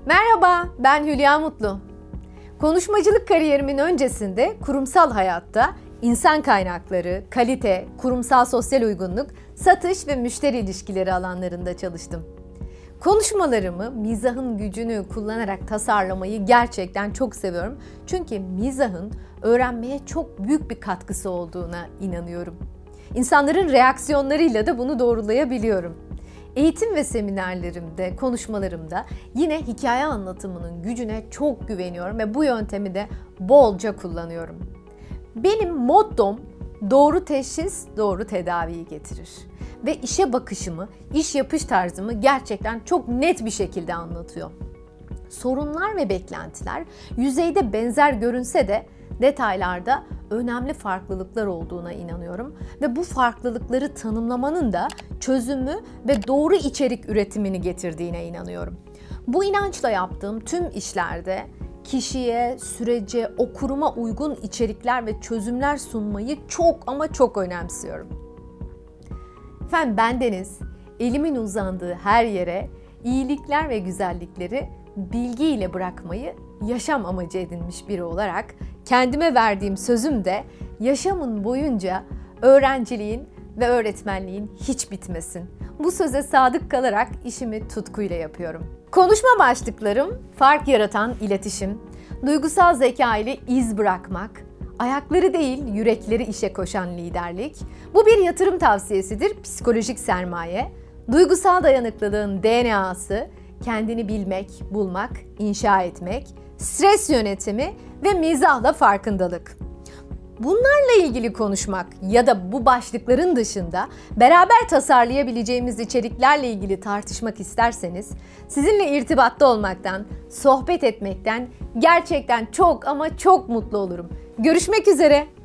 Merhaba, ben Hülya Mutlu. Konuşmacılık kariyerimin öncesinde kurumsal hayatta insan kaynakları, kalite, kurumsal sosyal uygunluk, satış ve müşteri ilişkileri alanlarında çalıştım. Konuşmalarımı mizahın gücünü kullanarak tasarlamayı gerçekten çok seviyorum. Çünkü mizahın öğrenmeye çok büyük bir katkısı olduğuna inanıyorum. İnsanların reaksiyonlarıyla da bunu doğrulayabiliyorum. Eğitim ve seminerlerimde, konuşmalarımda yine hikaye anlatımının gücüne çok güveniyorum ve bu yöntemi de bolca kullanıyorum. Benim mottom doğru teşhis, doğru tedaviyi getirir. Ve işe bakışımı, iş yapış tarzımı gerçekten çok net bir şekilde anlatıyor. Sorunlar ve beklentiler yüzeyde benzer görünse de detaylarda önemli farklılıklar olduğuna inanıyorum ve bu farklılıkları tanımlamanın da çözümü ve doğru içerik üretimini getirdiğine inanıyorum. Bu inançla yaptığım tüm işlerde kişiye, sürece, o kuruma uygun içerikler ve çözümler sunmayı çok ama çok önemsiyorum. Efendim bendeniz, elimin uzandığı her yere iyilikler ve güzellikleri bilgiyle bırakmayı yaşam amacı edinmiş biri olarak kendime verdiğim sözüm de yaşamın boyunca öğrenciliğin ve öğretmenliğin hiç bitmesin. Bu söze sadık kalarak işimi tutkuyla yapıyorum. Konuşma başlıklarım fark yaratan iletişim, duygusal zeka ile iz bırakmak, ayakları değil yürekleri işe koşan liderlik, bu bir yatırım tavsiyesidir, psikolojik sermaye, duygusal dayanıklılığın DNA'sı, kendini bilmek, bulmak, inşa etmek, stres yönetimi ve mizahla farkındalık. Bunlarla ilgili konuşmak ya da bu başlıkların dışında beraber tasarlayabileceğimiz içeriklerle ilgili tartışmak isterseniz sizinle irtibatta olmaktan, sohbet etmekten gerçekten çok ama çok mutlu olurum. Görüşmek üzere.